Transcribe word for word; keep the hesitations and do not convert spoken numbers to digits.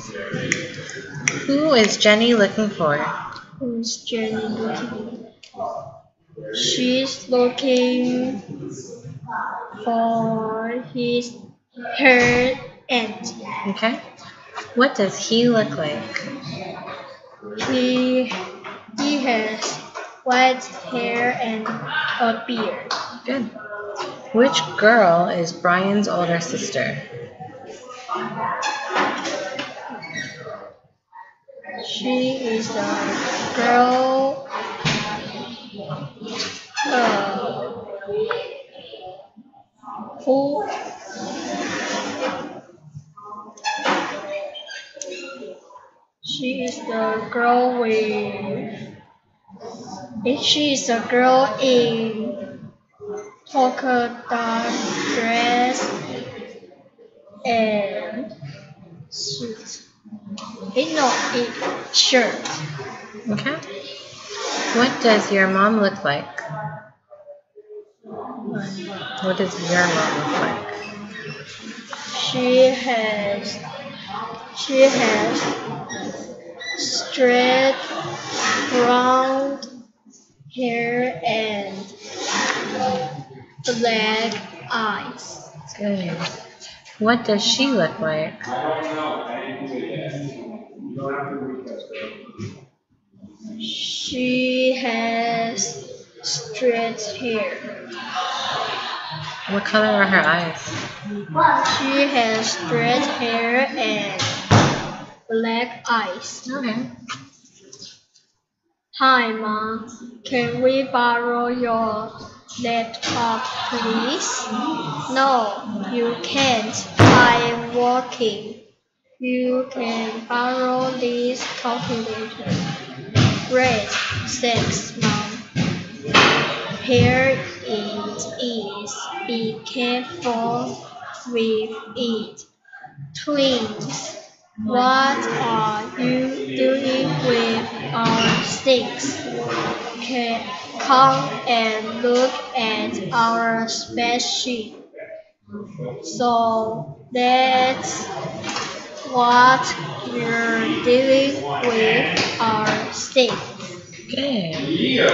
Who is Jenny looking for? Who's Jenny looking? She's looking for his her aunt. Okay. What does he look like? He he has white hair and a beard. Good. Which girl is Brian's older sister? She is a girl. Uh, who she is the girl with. She is a girl in polka dot dress and suit. Eh, no, it shirt. Okay. What does your mom look like? What does your mom look like? She has she has straight brown hair and black eyes. Good. What does she look like? She has straight hair. What color are her eyes? She has straight hair and black eyes. Okay. Hi, Mom. Can we borrow your laptop, please? No, you can't. I'm working. You can borrow this calculator. Great. Thanks, Mom. Here it is. Be careful with it. Twins, what are you doing with our sticks? Can come and look at our spreadsheet. So that's what you're doing with our sticks. Good.